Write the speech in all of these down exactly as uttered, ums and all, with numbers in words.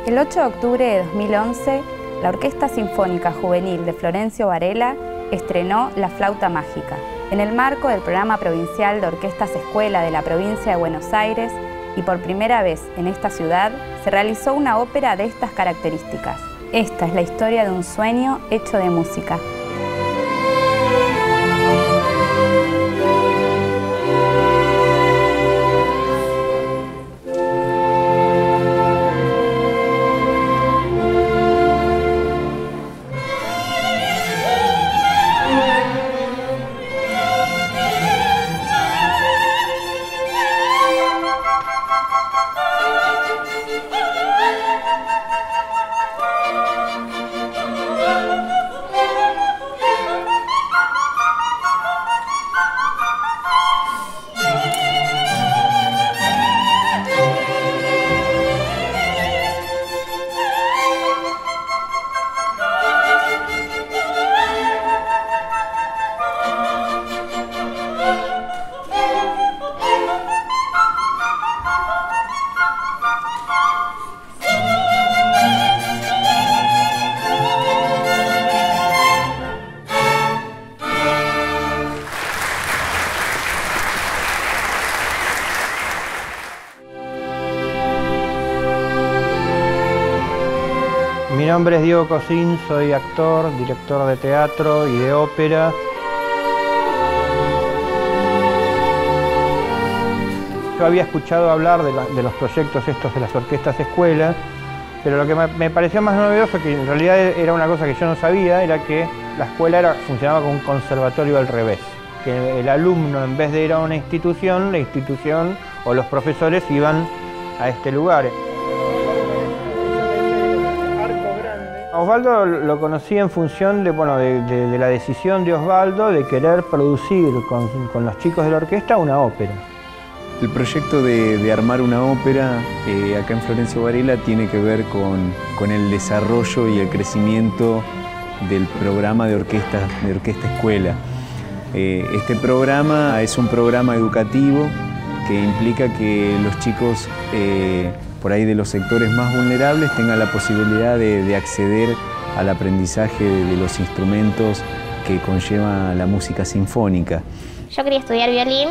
El ocho de octubre de dos mil once, la Orquesta Sinfónica Juvenil de Florencio Varela estrenó La Flauta Mágica, en el marco del Programa Provincial de Orquestas Escuela de la provincia de Buenos Aires, y por primera vez en esta ciudad se realizó una ópera de estas características. Esta es la historia de un sueño hecho de música. Mi nombre es Diego Cosín, soy actor, director de teatro y de ópera. Yo había escuchado hablar de, la, de los proyectos estos de las orquestas escuela, pero lo que me, me pareció más novedoso, que en realidad era una cosa que yo no sabía, era que la escuela era, funcionaba como un conservatorio al revés. Que el alumno, en vez de ir a una institución, la institución o los profesores iban a este lugar. Osvaldo lo conocí en función de, bueno, de, de, de la decisión de Osvaldo de querer producir con, con los chicos de la orquesta una ópera. El proyecto de, de armar una ópera eh, acá en Florencio Varela tiene que ver con, con el desarrollo y el crecimiento del programa de orquesta, de orquesta escuela. Eh, este programa es un programa educativo que implica que los chicos eh, por ahí de los sectores más vulnerables tengan la posibilidad de, de acceder al aprendizaje de, de los instrumentos que conlleva la música sinfónica. Yo quería estudiar violín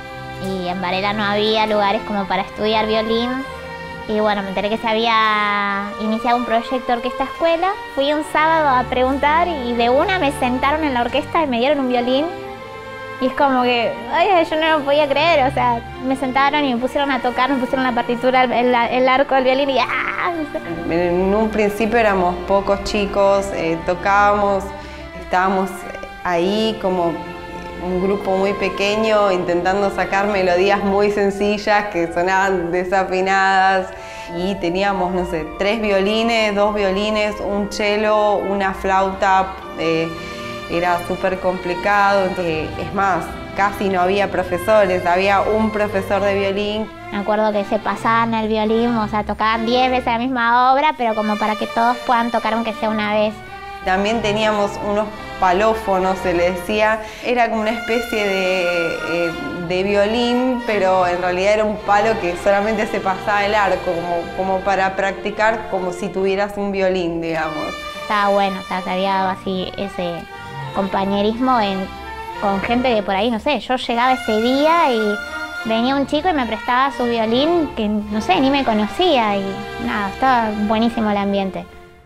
y en Varela no había lugares como para estudiar violín. Y bueno, me enteré que se había iniciado un proyecto de orquesta escuela. Fui un sábado a preguntar y de una me sentaron en la orquesta y me dieron un violín. Y es como que, ay, yo no lo podía creer, o sea, me sentaron y me pusieron a tocar, me pusieron la partitura, el, el arco del violín y ¡ah! En un principio éramos pocos chicos, eh, tocábamos, estábamos ahí como un grupo muy pequeño intentando sacar melodías muy sencillas que sonaban desafinadas y teníamos, no sé, tres violines, dos violines, un cello, una flauta. Eh, Era súper complicado, eh, es más, casi no había profesores, había un profesor de violín. Me acuerdo que se pasaban el violín, o sea, tocaban diez veces la misma obra, pero como para que todos puedan tocar aunque sea una vez. También teníamos unos palófonos, se le decía, era como una especie de, eh, de violín, pero en realidad era un palo que solamente se pasaba el arco, como, como para practicar como si tuvieras un violín, digamos. Estaba bueno, o sea, se había dado así ese compañerismo en, con gente que por ahí, no sé, yo llegaba ese día y venía un chico y me prestaba su violín que, no sé, ni me conocía y nada, estaba buenísimo el ambiente.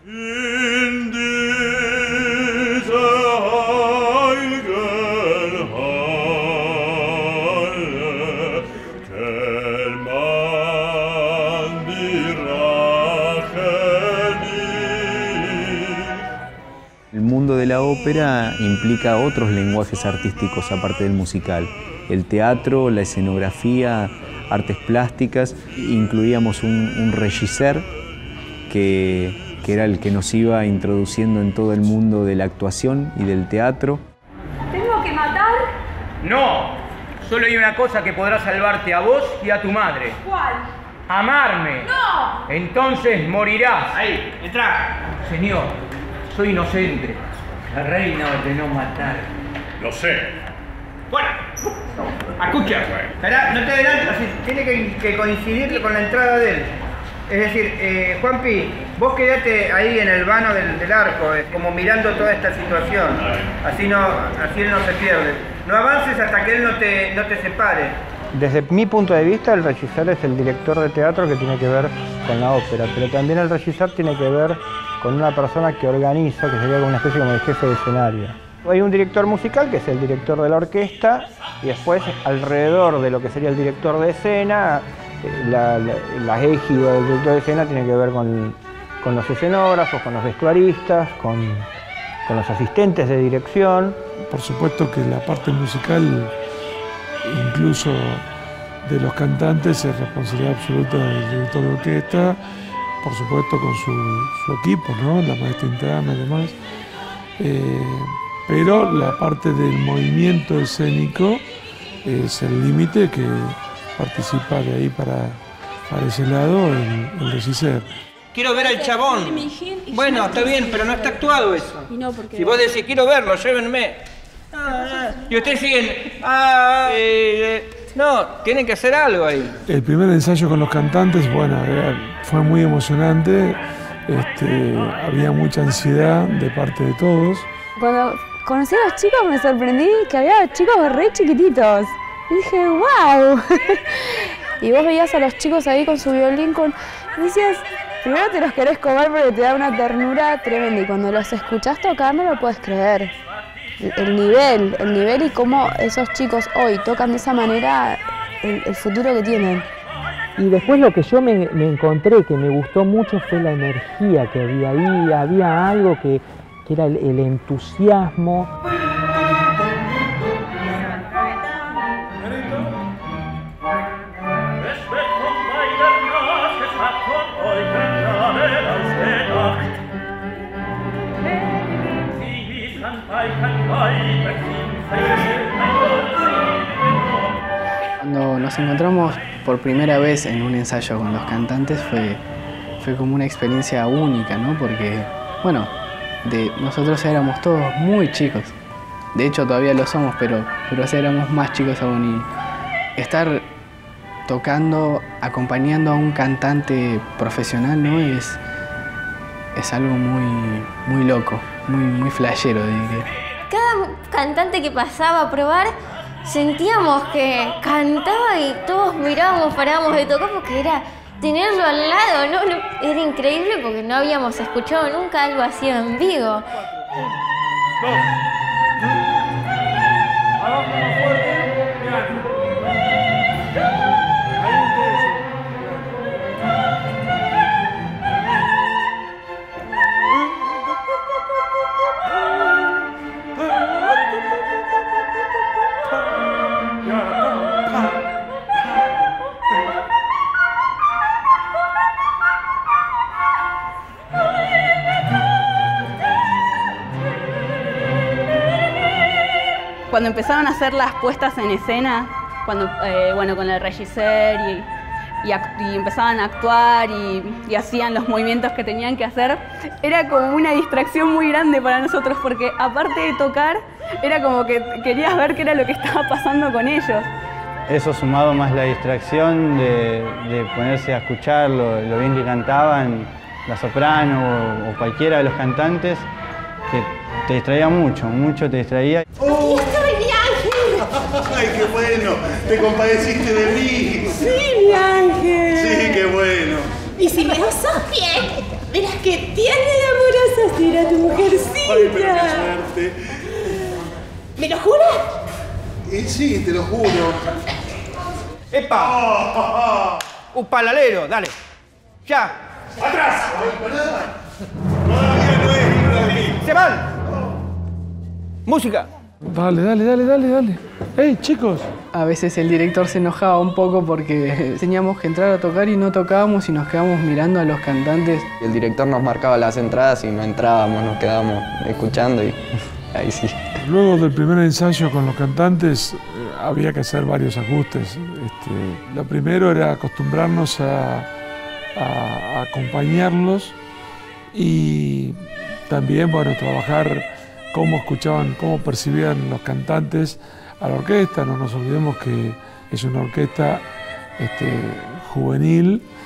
El mundo de la ópera implica otros lenguajes artísticos aparte del musical. El teatro, la escenografía, artes plásticas. Incluíamos un, un regisseur que, que era el que nos iba introduciendo en todo el mundo de la actuación y del teatro. ¿Tengo que matar? No, solo hay una cosa que podrá salvarte a vos y a tu madre. ¿Cuál? ¡Amarme! ¡No! Entonces morirás. Ahí, entra. Señor, soy inocente. La reina ordenó matar. Lo sé. Bueno, escucha. Espera, no te adelantes, así tiene que, que coincidir con la entrada de él. Es decir, eh, Juanpi, vos quedate ahí en el vano del, del arco, eh, como mirando toda esta situación. Así, no, así él no se pierde. No avances hasta que él no te, no te separe. Desde mi punto de vista, el regisseur es el director de teatro que tiene que ver con la ópera, pero también el regisseur tiene que ver con una persona que organiza, que sería como una especie como de jefe de escenario. Hay un director musical, que es el director de la orquesta, y después, alrededor de lo que sería el director de escena, la, la, la égida del director de escena tiene que ver con, con los escenógrafos, con los vestuaristas, con, con los asistentes de dirección. Por supuesto que la parte musical, incluso de los cantantes, es responsabilidad absoluta del director de orquesta, por supuesto con su, su equipo, ¿no? La maestra interna y demás. Eh, pero la parte del movimiento escénico es el límite que participa de ahí para, para ese lado el, el regisseur. Quiero ver al chabón. Bueno, está bien, pero no está actuado eso. Si vos decís, quiero verlo, llévenme. Ah, y ustedes siguen, ah, eh, no, tienen que hacer algo ahí. El primer ensayo con los cantantes, bueno, era, fue muy emocionante. Este, había mucha ansiedad de parte de todos. Cuando conocí a los chicos me sorprendí que había chicos re chiquititos. Y dije, wow. Y vos veías a los chicos ahí con su violín, con... y decías, primero te los querés comer porque te da una ternura tremenda. Y cuando los escuchás tocar no lo puedes creer. El nivel, el nivel y cómo esos chicos hoy tocan de esa manera, el, el futuro que tienen. Y después lo que yo me, me encontré, que me gustó mucho, fue la energía que había ahí, había algo que, que era el, el entusiasmo. Cuando nos encontramos por primera vez en un ensayo con los cantantes fue, fue como una experiencia única, ¿no? Porque, bueno, de, nosotros éramos todos muy chicos. De hecho, todavía lo somos, pero, pero éramos más chicos aún. Y estar tocando, acompañando a un cantante profesional, ¿no? Es, es algo muy, muy loco, muy, muy flashero, diría. Cada cantante que pasaba a probar, sentíamos que cantaba y todos mirábamos, parábamos de tocar porque era tenerlo al lado, ¿no? No, era increíble porque no habíamos escuchado nunca algo así en vivo. Cuando empezaron a hacer las puestas en escena, cuando, eh, bueno, con el regisseur y, y, y empezaban a actuar y, y hacían los movimientos que tenían que hacer, era como una distracción muy grande para nosotros porque aparte de tocar, era como que querías ver qué era lo que estaba pasando con ellos. Eso sumado más la distracción de, de ponerse a escuchar lo, lo bien que cantaban, la soprano o, o cualquiera de los cantantes, que te distraía mucho, mucho te distraía. ¡Oh! ¡Estoy, mi ángel! ¡Ay, qué bueno! ¡Te compadeciste de mí! ¡Sí, mi ángel! ¡Sí, qué bueno! Y si me lo sos bien, verás que tiene de amorosa será tu mujercita. ¡Ay, pero qué suerte! ¿Me lo juras? Y sí, te lo juro. ¡Epa! ¡Un palalero! ¡Dale! ¡Ya! ¡Atrás! ¡Todavía no es himno de mí! ¡Se van! ¡Música! Dale, dale, dale, dale, dale. ¡Ey, chicos! A veces el director se enojaba un poco porque teníamos que entrar a tocar y no tocábamos y nos quedábamos mirando a los cantantes. El director nos marcaba las entradas y no entrábamos, nos quedábamos escuchando y ahí sí. Luego del primer ensayo con los cantantes eh, había que hacer varios ajustes. Este, lo primero era acostumbrarnos a, a, a acompañarlos y también, bueno, trabajar cómo escuchaban, cómo percibían los cantantes a la orquesta. No nos olvidemos que es una orquesta este, juvenil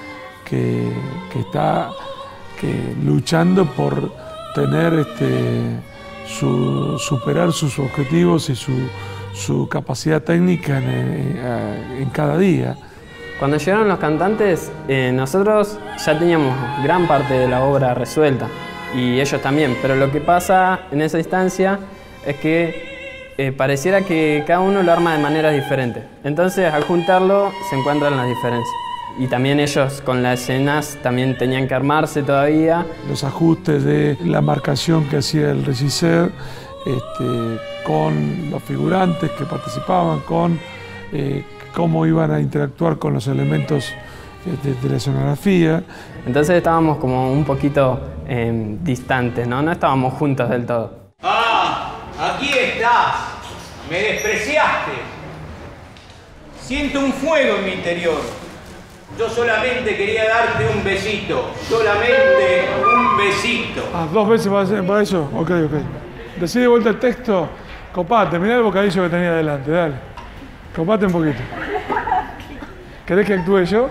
que, que está que, luchando por tener este, su, superar sus objetivos y su, su capacidad técnica en, en, en cada día. Cuando llegaron los cantantes, eh, nosotros ya teníamos gran parte de la obra resuelta y ellos también, pero lo que pasa en esa instancia es que eh, pareciera que cada uno lo arma de maneras diferentes. Entonces, al juntarlo, se encuentran las diferencias. Y también ellos con las escenas también tenían que armarse todavía. Los ajustes de la marcación que hacía el regisseur este, con los figurantes que participaban, con eh, cómo iban a interactuar con los elementos de, de la escenografía. Entonces estábamos como un poquito eh, distantes, ¿no? No estábamos juntos del todo. ¡Ah! ¡Aquí estás! ¡Me despreciaste! Siento un fuego en mi interior. Yo solamente quería darte un besito. Solamente un besito. Ah, dos veces para, para eso. Ok, ok. Decí de vuelta el texto. Copate, mirá el bocadillo que tenía delante, dale. Copate un poquito. ¿Querés que actúe yo?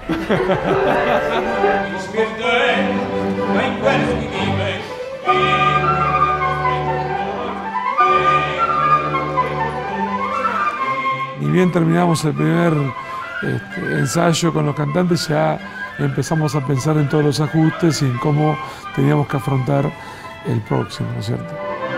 Ni bien terminamos el primer este, ensayo con los cantantes, ya empezamos a pensar en todos los ajustes y en cómo teníamos que afrontar el próximo, ¿no es cierto?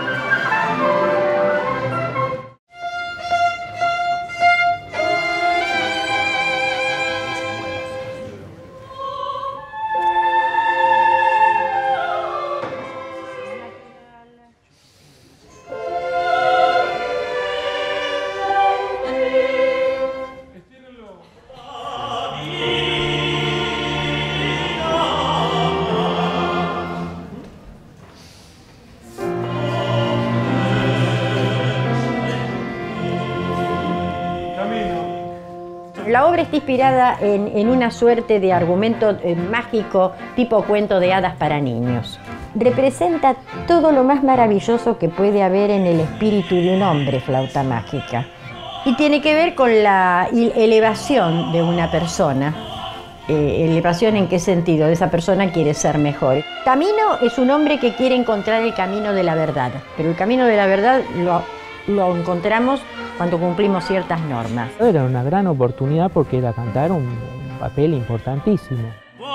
La obra está inspirada en, en una suerte de argumento eh, mágico tipo cuento de hadas para niños. Representa todo lo más maravilloso que puede haber en el espíritu de un hombre, Flauta Mágica. Y tiene que ver con la elevación de una persona. Eh, ¿Elevación en qué sentido? Esa persona quiere ser mejor. Tamino es un hombre que quiere encontrar el camino de la verdad, pero el camino de la verdad lo, lo encontramos cuando cumplimos ciertas normas. Era una gran oportunidad porque era cantar un, un papel importantísimo.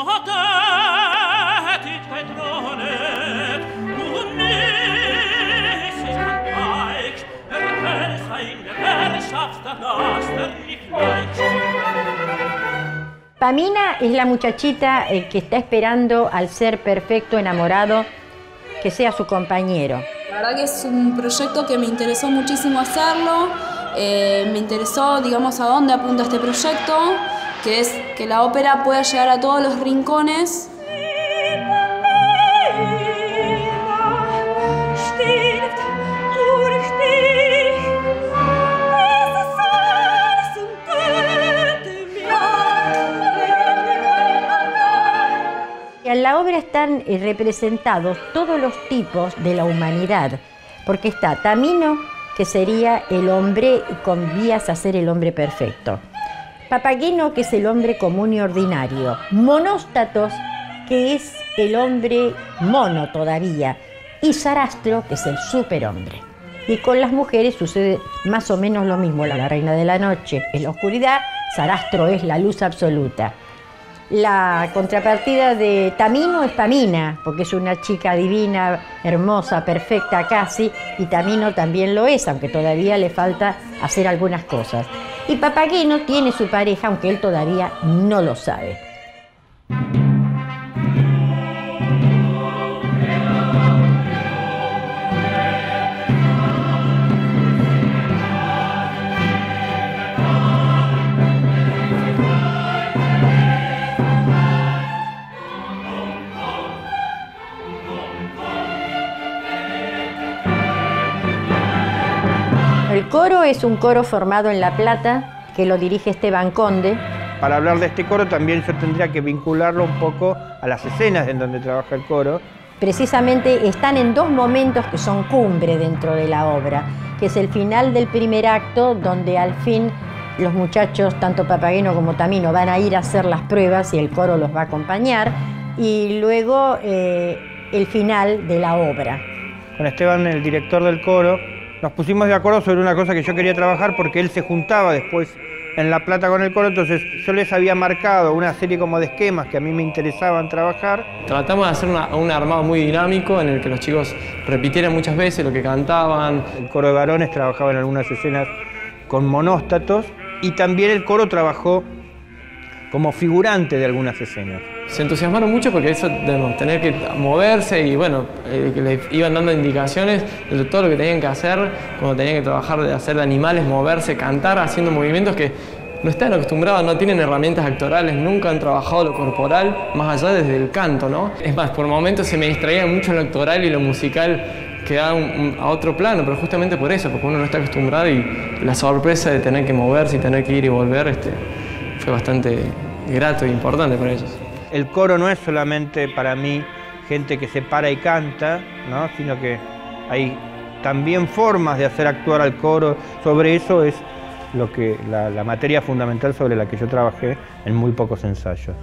Pamina es la muchachita eh, que está esperando al ser perfecto enamorado que sea su compañero. La verdad que es un proyecto que me interesó muchísimo hacerlo. Eh, me interesó, digamos, a dónde apunta este proyecto, que es que la ópera pueda llegar a todos los rincones. En la obra están representados todos los tipos de la humanidad, porque está Tamino, que sería el hombre con vías a ser el hombre perfecto. Papageno, que es el hombre común y ordinario. Monóstatos, que es el hombre mono todavía. Y Sarastro, que es el superhombre. Y con las mujeres sucede más o menos lo mismo. La reina de la noche es la oscuridad, Sarastro es la luz absoluta. La contrapartida de Tamino es Pamina, porque es una chica divina, hermosa, perfecta casi, y Tamino también lo es, aunque todavía le falta hacer algunas cosas. Y Papageno tiene su pareja, aunque él todavía no lo sabe. El coro es un coro formado en La Plata, que lo dirige Esteban Conde. Para hablar de este coro también yo tendría que vincularlo un poco a las escenas en donde trabaja el coro. Precisamente están en dos momentos que son cumbre dentro de la obra, que es el final del primer acto, donde al fin Los muchachos, tanto Papageno como Tamino, van a ir a hacer las pruebas y el coro los va a acompañar. Y luego eh, el final de la obra. Con Esteban, el director del coro, nos pusimos de acuerdo sobre una cosa que yo quería trabajar porque él se juntaba después en La Plata con el coro, entonces yo les había marcado una serie como de esquemas que a mí me interesaban trabajar. Tratamos de hacer una, un armado muy dinámico en el que los chicos repitieran muchas veces lo que cantaban. El coro de varones trabajaba en algunas escenas con monóstatos y también el coro trabajó como figurante de algunas escenas. Se entusiasmaron mucho porque eso de tener que moverse y bueno, eh, que les iban dando indicaciones de todo lo que tenían que hacer, cuando tenían que trabajar de hacer de animales, moverse, cantar, haciendo movimientos que no están acostumbrados, no tienen herramientas actorales, nunca han trabajado lo corporal, más allá desde el canto, ¿no? Es más, por momentos se me distraía mucho lo actoral y lo musical quedaba un, un, a otro plano, pero justamente por eso, porque uno no está acostumbrado y la sorpresa de tener que moverse y tener que ir y volver este, fue bastante grato e importante para ellos. El coro no es solamente para mí gente que se para y canta, ¿no? Sino que hay también formas de hacer actuar al coro. Sobre eso es lo que, la, la materia fundamental sobre la que yo trabajé en muy pocos ensayos.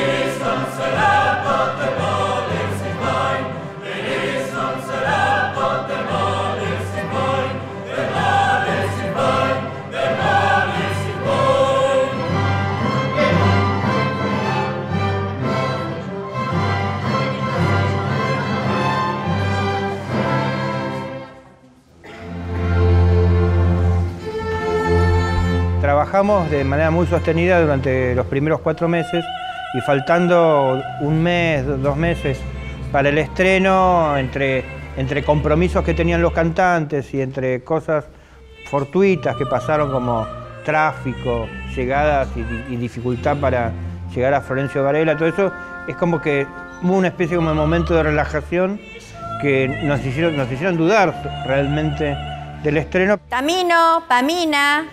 Trabajamos de manera muy sostenida durante los primeros cuatro meses y faltando un mes, dos meses para el estreno, entre, entre compromisos que tenían los cantantes y entre cosas fortuitas que pasaron como tráfico, llegadas y, y dificultad para llegar a Florencio Varela, todo eso, es como que hubo una especie como de momento de relajación que nos hicieron, nos hicieron dudar realmente del estreno. Tamino, Pamina.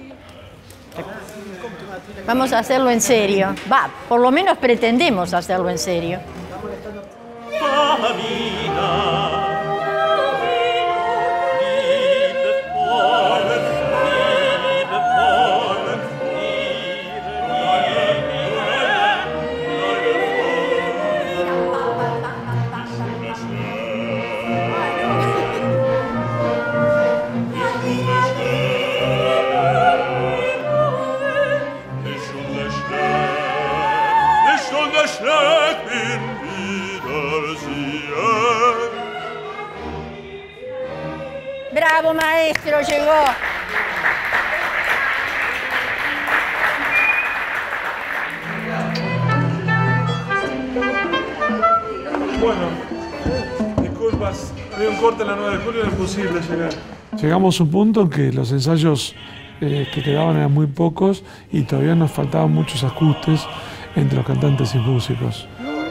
Vamos a hacerlo en serio. Va, por lo menos pretendemos hacerlo en serio. ¡Bravo, maestro! Llegó. Bueno, disculpas, había un corte en la nueve de julio, era imposible llegar. Llegamos a un punto en que los ensayos eh, que quedaban eran muy pocos y todavía nos faltaban muchos ajustes entre los cantantes y músicos.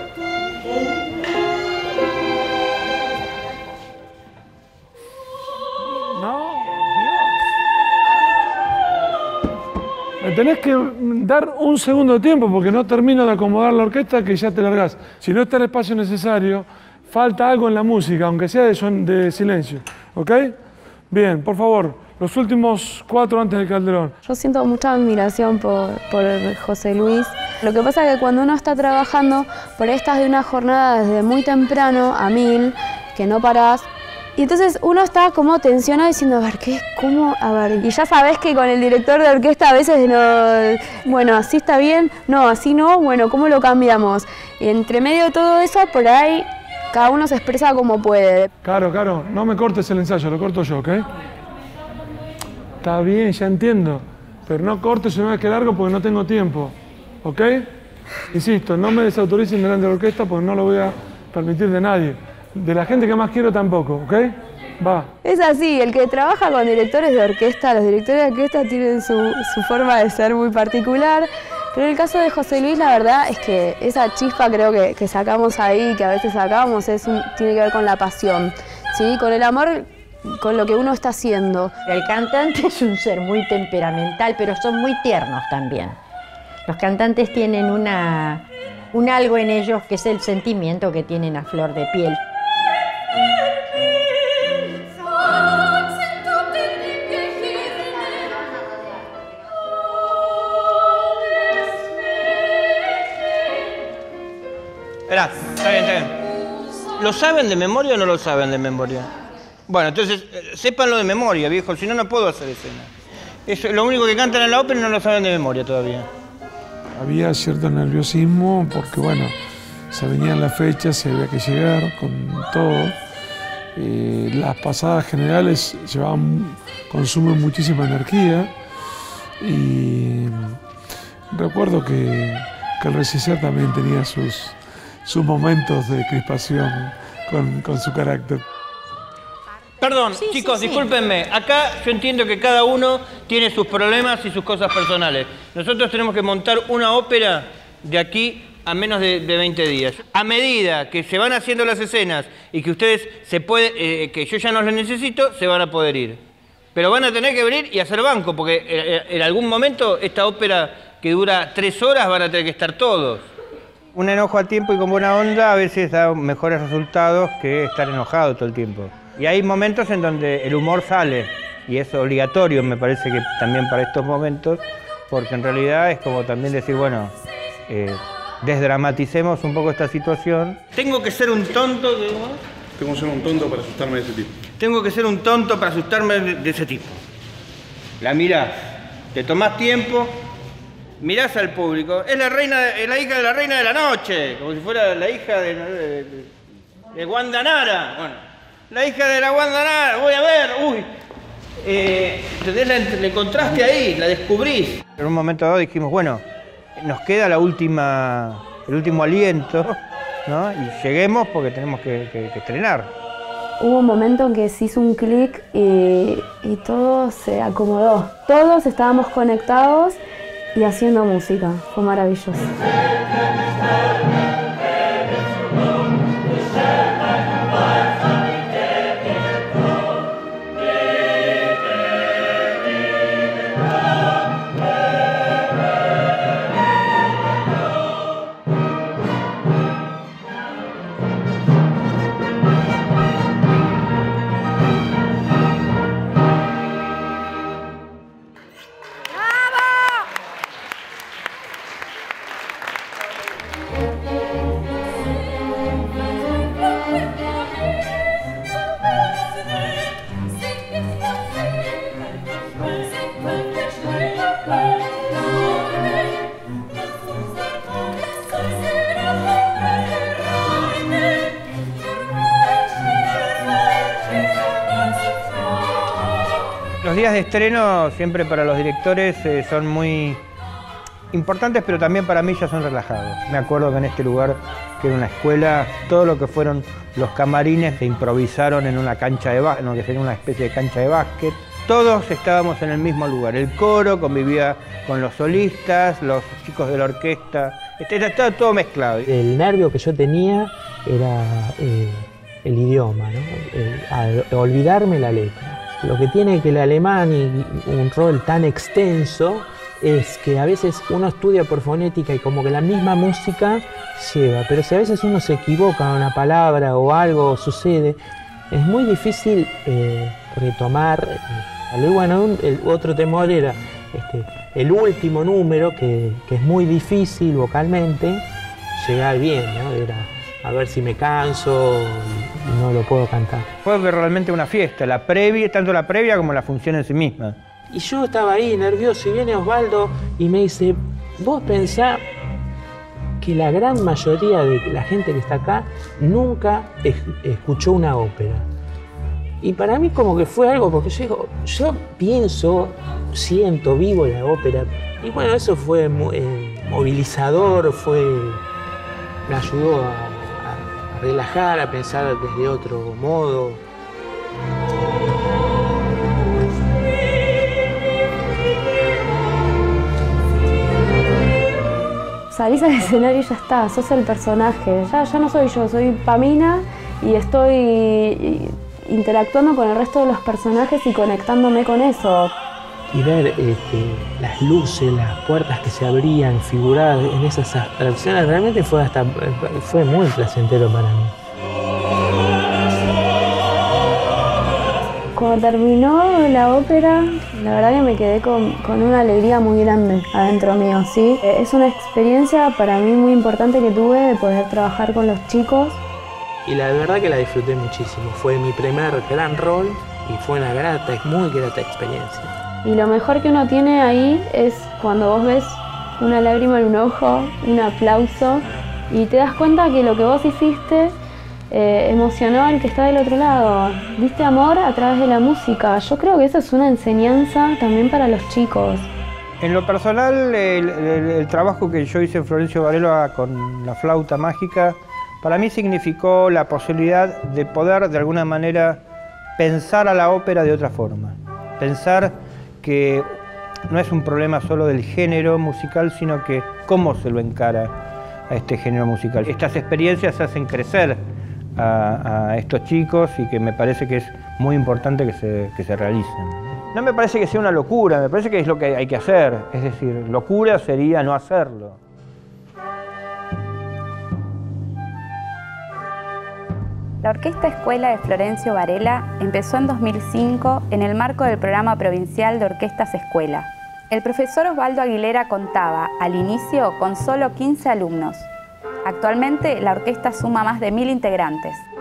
Me tenés que dar un segundo de tiempo porque no termino de acomodar la orquesta que ya te largás. Si no está el espacio necesario, falta algo en la música, aunque sea de, son, de silencio. ¿Ok? Bien, por favor, los últimos cuatro antes del Calderón. Yo siento mucha admiración por, por José Luis. Lo que pasa es que cuando uno está trabajando, por ahí estás de una jornada desde muy temprano a mil, que no parás. Y entonces uno está como tensionado diciendo, a ver, ¿qué? ¿Cómo? A ver, y ya sabes que con el director de orquesta a veces no, bueno, así está bien, no, así no, bueno, ¿cómo lo cambiamos? Y entre medio de todo eso, por ahí, cada uno se expresa como puede. Caro, Caro, no me cortes el ensayo, lo corto yo, ¿ok? Está bien, ya entiendo, pero no cortes una vez que largo porque no tengo tiempo, ¿ok? Insisto, no me desautoricen delante de la orquesta porque no lo voy a permitir de nadie. De la gente que más quiero tampoco, ¿ok? Va. Es así, el que trabaja con directores de orquesta, los directores de orquesta tienen su, su forma de ser muy particular, pero en el caso de José Luis la verdad es que esa chispa creo que, que sacamos ahí, que a veces sacamos, es un, tiene que ver con la pasión, ¿sí? Con el amor, con lo que uno está haciendo. El cantante es un ser muy temperamental, pero son muy tiernos también. Los cantantes tienen una, un algo en ellos que es el sentimiento que tienen a flor de piel. Está bien, está bien. ¿Lo saben de memoria o no lo saben de memoria? Bueno, entonces, eh, sépanlo de memoria, viejo, si no, no puedo hacer escena. Es lo único que cantan en la ópera y no lo saben de memoria todavía. Había cierto nerviosismo porque, bueno, se venían las fechas y había que llegar con todo. Eh, las pasadas generales llevaban, consumen muchísima energía y recuerdo que, que el regisseur también tenía sus, sus momentos de crispación con, con su carácter. Perdón, sí, chicos, sí, sí. discúlpenme. Acá yo entiendo que cada uno tiene sus problemas y sus cosas personales. Nosotros tenemos que montar una ópera de aquí a menos de, de veinte días. A medida que se van haciendo las escenas y que ustedes se pueden, eh, que yo ya no los necesito, se van a poder ir. Pero van a tener que venir y hacer banco, porque eh, en algún momento esta ópera que dura tres horas van a tener que estar todos. Un enojo a tiempo y con buena onda a veces da mejores resultados que estar enojado todo el tiempo. Y hay momentos en donde el humor sale, y es obligatorio, me parece que también para estos momentos, porque en realidad es como también decir, bueno, eh, desdramaticemos un poco esta situación. Tengo que ser un tonto, de... Tengo que ser un tonto para asustarme de ese tipo. Tengo que ser un tonto para asustarme de, de ese tipo. La mirás, te tomás tiempo, mirás al público, es la reina, es la hija de la reina de la noche, como si fuera la hija de, de, de, de Wanda Nara. Bueno. La hija de la Wanda Nara, voy a ver, uy. Eh, ¿entendés? La, la encontraste ahí, la descubrís. En un momento dado dijimos, bueno, nos queda la última, el último aliento, ¿no? Y lleguemos porque tenemos que, que, que estrenar. Hubo un momento en que se hizo un clic y, y todo se acomodó. Todos estábamos conectados y haciendo música. Fue maravilloso. Los días de estreno siempre para los directores eh, son muy importantes, pero también para mí ya son relajados. Me acuerdo que en este lugar, que era una escuela, todo lo que fueron los camarines se improvisaron en una cancha de básquet, no, que sería una especie de cancha de básquet. Todos estábamos en el mismo lugar. El coro convivía con los solistas, los chicos de la orquesta. Estaba todo mezclado. El nervio que yo tenía era eh, el idioma, ¿no? El, a, olvidarme la letra. Lo que tiene que el alemán y un rol tan extenso es que a veces uno estudia por fonética y como que la misma música lleva, pero si a veces uno se equivoca en una palabra o algo sucede, es muy difícil eh, retomar. Eh, bueno, un, el otro temor era este, el último número, que, que es muy difícil vocalmente llegar bien, ¿no? Era a ver si me canso y no lo puedo cantar. Fue realmente una fiesta, la previa, tanto la previa como la función en sí misma. Y yo estaba ahí nervioso y viene Osvaldo y me dice, vos pensá que la gran mayoría de la gente que está acá nunca es, escuchó una ópera. Y para mí como que fue algo, porque yo digo, yo pienso, siento, vivo la ópera. Y bueno, eso fue eh, movilizador, fue, me ayudó a, a relajar, a pensar desde otro modo. Salís al escenario y ya está, sos el personaje. Ya, ya no soy yo, soy Pamina y estoy interactuando con el resto de los personajes y conectándome con eso. Y ver este, las luces, las puertas que se abrían, figuradas en esas abstracciones, realmente fue, hasta, fue muy placentero para mí. Cuando terminó la ópera, la verdad que me quedé con, con una alegría muy grande adentro mío, ¿sí? Es una experiencia para mí muy importante que tuve de poder trabajar con los chicos. Y la verdad que la disfruté muchísimo. Fue mi primer gran rol y fue una grata, muy grata experiencia. Y lo mejor que uno tiene ahí es cuando vos ves una lágrima en un ojo, un aplauso, y te das cuenta que lo que vos hiciste eh, emocionó al que está del otro lado. Diste amor a través de la música. Yo creo que eso es una enseñanza también para los chicos. En lo personal, el, el, el trabajo que yo hice en Florencio Varela con la flauta mágica, para mí significó la posibilidad de poder, de alguna manera, pensar a la ópera de otra forma. Pensar que no es un problema solo del género musical, sino que cómo se lo encara a este género musical. Estas experiencias hacen crecer a, a estos chicos y que me parece que es muy importante que se, que se realicen. No me parece que sea una locura, me parece que es lo que hay que hacer. Es decir, locura sería no hacerlo. La Orquesta Escuela de Florencio Varela empezó en dos mil cinco en el marco del Programa Provincial de Orquestas Escuela. El profesor Osvaldo Aguilera contaba al inicio con solo quince alumnos. Actualmente la orquesta suma más de mil integrantes.